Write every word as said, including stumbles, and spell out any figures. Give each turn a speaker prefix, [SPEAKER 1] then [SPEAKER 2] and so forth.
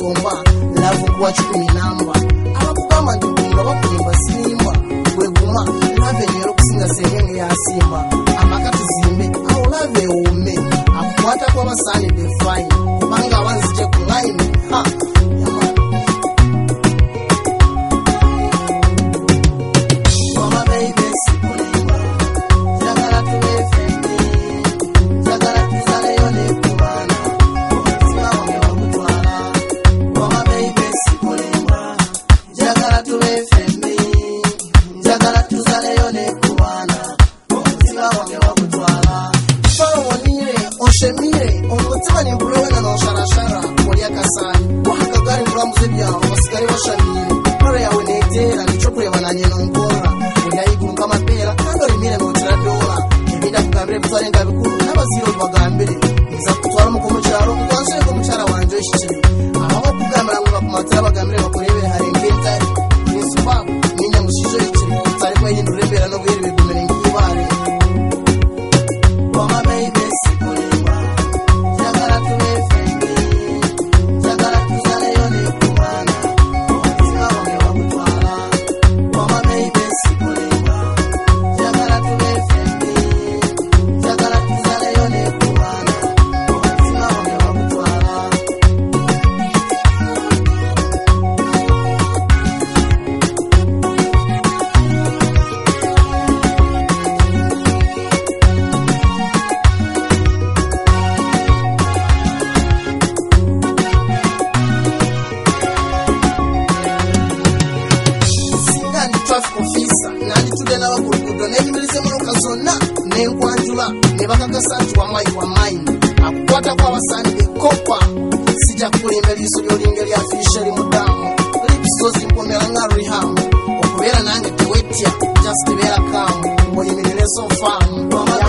[SPEAKER 1] gomba lavu kuwa chukumi namba abakugamba ndikunda bakulimba simba weguma lave nyero kusinga sengenge ya simba amakati zimbe au lave ume akukwata kwa basani define kubanga wanzije ku line ha Oshemire, umutima ni mbrowe na nosharashara Molia kasani, waka gari mbramuze byaho Basigari washamire, nore yawe netera Nicho kureba na nyeno nkora Molia igu nkama pera, kando rimire mwotira dola Ebinda kugambire kutwarenga bikuru N'abaziro bagambire, niza kutwara mukomu charo Mkwanswe ko muchara wanje shikiri Ababa kugambira ngo bakumatira bagambire bakurebe hari ngentari Ninsuba, ninya mushijo ikiri Kutari kwa hindu rembera no bwiri bigumene nkibare Wama baby Ofisa nani tudela wakurudo na imilize mroka zona nenkwanjula nebakaka santu wa mai wa mai akukwata kwa wasani bekopa sija kulimba liso lyolingeli ya fisheri mudamu lipsozi mpomela nga rihamu okubera nange tewetia just tebera kamu mboyimirire so famu